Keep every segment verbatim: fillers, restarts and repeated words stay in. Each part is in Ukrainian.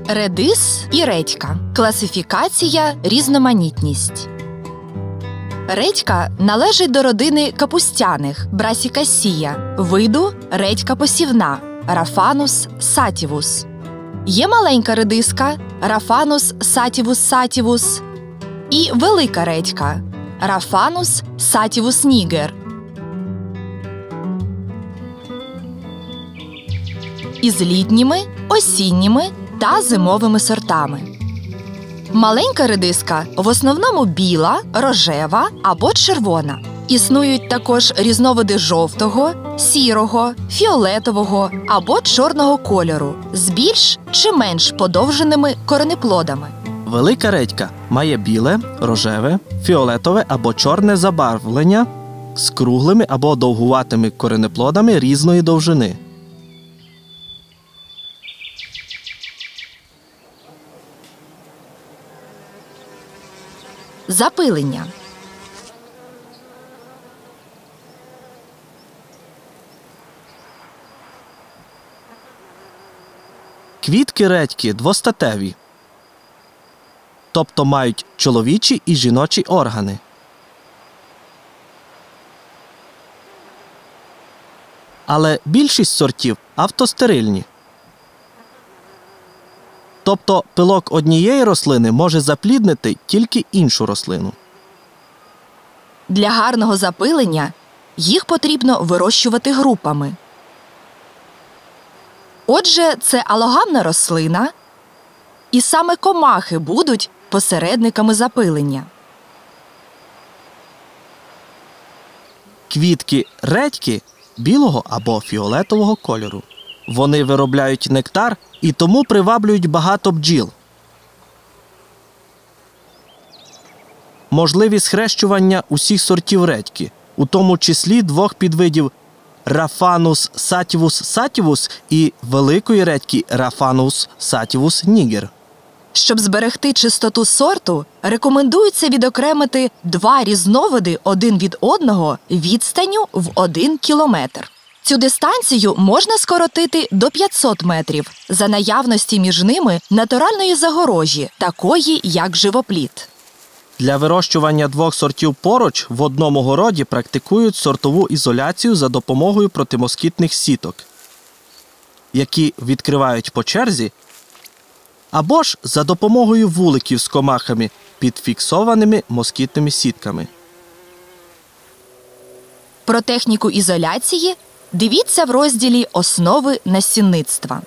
Редис і редька. Класифікація – різноманітність. Редька належить до родини капустяних – Брасікасія, виду редька посівна – Рафанус сатівус. Є маленька редиска – Рафанус сатівус сатівус і велика редька – Рафанус сатівус нігер. Із літніми, осінніми та зимовими сортами. Маленька редиска в основному біла, рожева або червона. Існують також різновиди жовтого, сірого, фіолетового або чорного кольору з більш чи менш подовженими коренеплодами. Велика редька має біле, рожеве, фіолетове або чорне забарвлення з круглими або довгуватими коренеплодами різної довжини. Запилення. Квітки редьки двостатеві, тобто мають чоловічі і жіночі органи. Але більшість сортів автостерильні. Тобто пилок однієї рослини може запліднити тільки іншу рослину. Для гарного запилення їх потрібно вирощувати групами. Отже, це алогамна рослина, і саме комахи будуть посередниками запилення. Квітки редьки білого або фіолетового кольору. Вони виробляють нектар і тому приваблюють багато бджіл. Можливі схрещування усіх сортів редьки, у тому числі двох підвидів Рафанус сатівус сатівус і великої редьки Рафанус сатівус нігер. Щоб зберегти чистоту сорту, рекомендується відокремити два різновиди один від одного відстанню в один кілометр. Цю дистанцію можна скоротити до п'ятсот метрів за наявності між ними натуральної загорожі, такої як живопліт. Для вирощування двох сортів поруч в одному городі практикують сортову ізоляцію за допомогою протимоскітних сіток, які відкривають по черзі, або ж за допомогою вуликів з комахами під фіксованими москітними сітками. Про техніку ізоляції дивіться в розділі «Основи насінництва».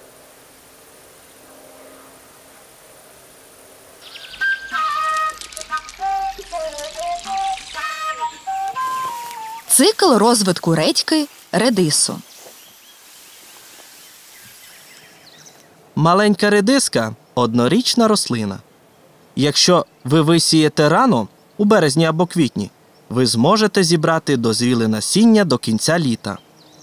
Цикл розвитку редьки, редису. Маленька редиска – однорічна рослина. Якщо ви висієте рано, у березні або квітні, ви зможете зібрати дозріле насіння до кінця літа.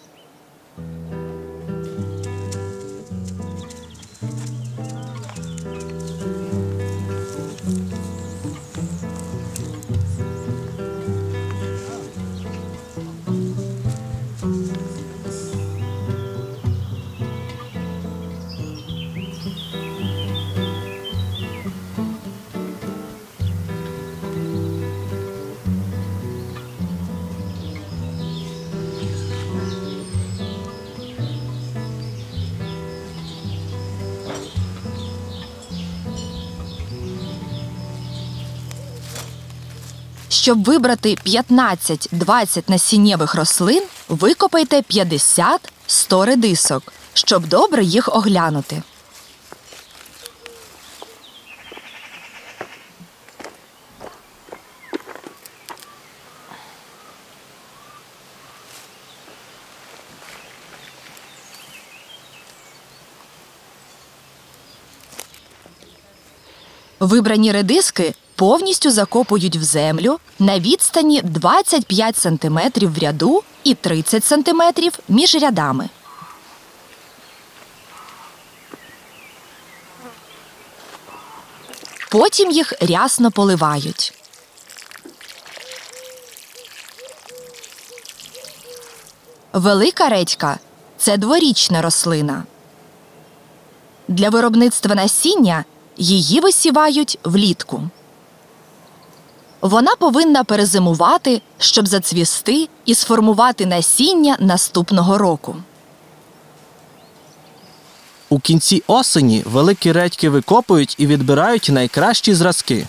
Щоб вибрати п'ятнадцять-двадцять насіннєвих рослин, викопайте п'ятдесят-сто редисок, щоб добре їх оглянути. Вибрані редиски повністю закопують в землю на відстані двадцять п'ять сантиметрів в ряду і тридцять сантиметрів між рядами. Потім їх рясно поливають. Велика редька – це дворічна рослина. Для виробництва насіння її висівають влітку. Вона повинна перезимувати, щоб зацвісти і сформувати насіння наступного року. У кінці осені великі редьки викопують і відбирають найкращі зразки.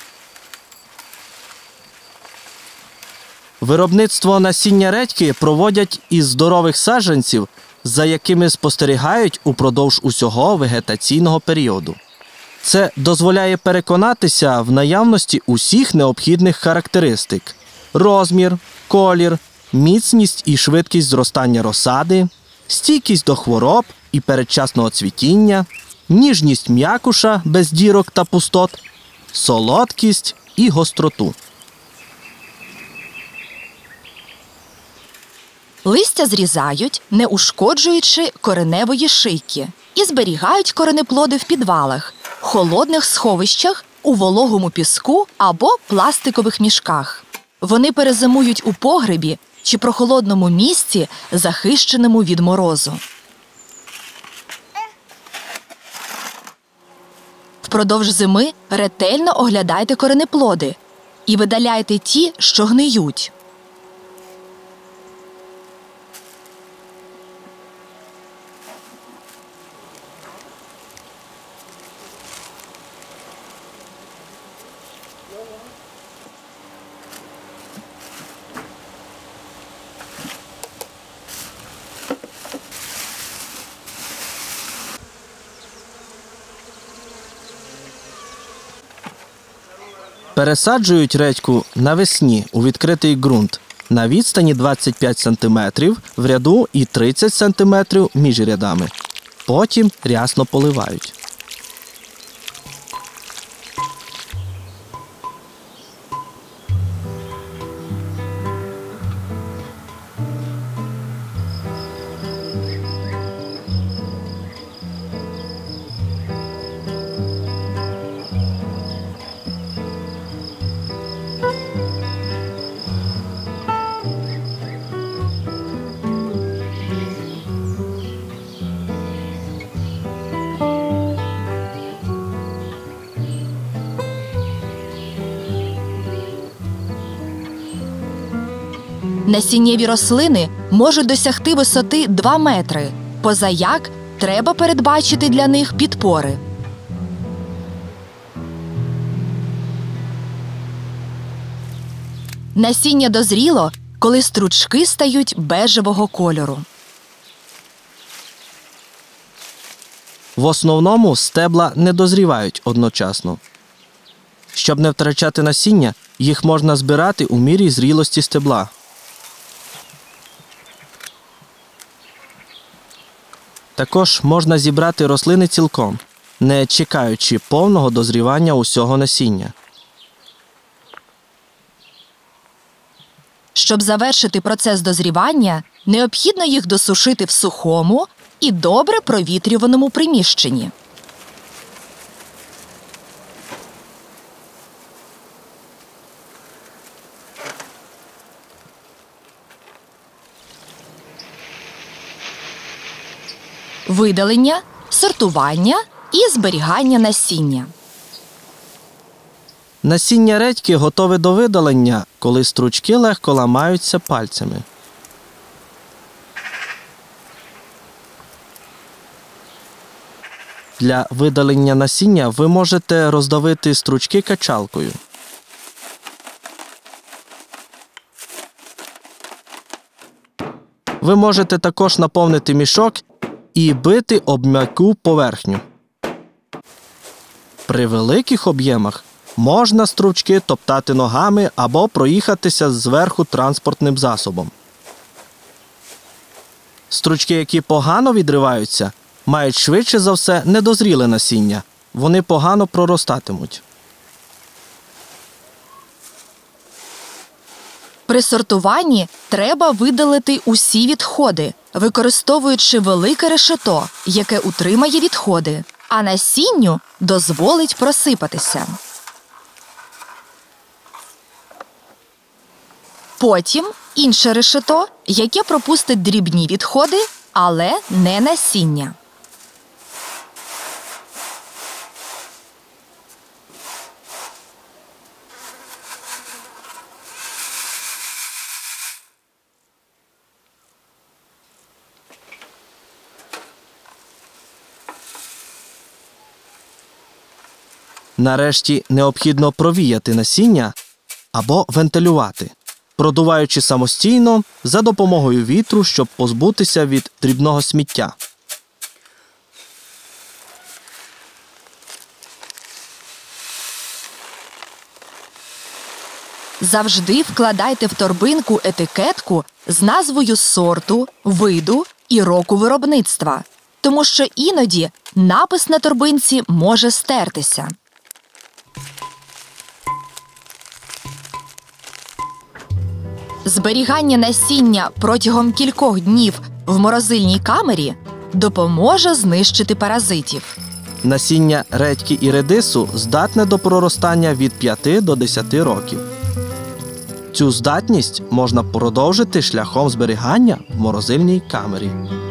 Виробництво насіння редьки проводять із здорових саджанців, за якими спостерігають упродовж усього вегетаційного періоду. Це дозволяє переконатися в наявності усіх необхідних характеристик – розмір, колір, міцність і швидкість зростання розсади, стійкість до хвороб і передчасного цвітіння, ніжність м'якуша без дірок та пустот, солодкість і гостроту. Листя зрізають, не ушкоджуючи кореневої шийки, і зберігають коренеплоди в підвалах, холодних сховищах, у вологому піску або пластикових мішках. Вони перезимують у погребі чи прохолодному місці, захищеному від морозу. Впродовж зими ретельно оглядайте коренеплоди і видаляйте ті, що гниють. Пересаджують редьку навесні у відкритий ґрунт на відстані двадцять п'ять сантиметрів в ряду і тридцять сантиметрів між рядами. Потім рясно поливають. Насіннєві рослини можуть досягти висоти два метри, позаяк треба передбачити для них підпори. Насіння дозріло, коли стручки стають бежевого кольору. В основному стебла не дозрівають одночасно. Щоб не втрачати насіння, їх можна збирати у мірі зрілості стебла. Також можна зібрати рослини цілком, не чекаючи повного дозрівання усього насіння. Щоб завершити процес дозрівання, необхідно їх досушити в сухому і добре провітрюваному приміщенні. Видалення, сортування і зберігання насіння. Насіння редьки готове до видалення, коли стручки легко ламаються пальцями. Для видалення насіння ви можете роздавити стручки качалкою. Ви можете також наповнити мішок і бити об м'яку поверхню. При великих об'ємах можна стручки топтати ногами або проїхатися зверху транспортним засобом. Стручки, які погано відриваються, мають швидше за все недозріле насіння. Вони погано проростатимуть. При сортуванні треба видалити усі відходи, використовуючи велике решето, яке утримає відходи, а насінню дозволить просипатися. Потім інше решето, яке пропустить дрібні відходи, але не насіння. Нарешті необхідно провіяти насіння або вентилювати, продуваючи самостійно за допомогою вітру, щоб позбутися від дрібного сміття. Завжди вкладайте в торбинку етикетку з назвою сорту, виду і року виробництва, тому що іноді напис на торбинці може стертися. Зберігання насіння протягом кількох днів в морозильній камері допоможе знищити паразитів. Насіння редьки і редису здатне до проростання від п'яти до десяти років. Цю здатність можна продовжити шляхом зберігання в морозильній камері.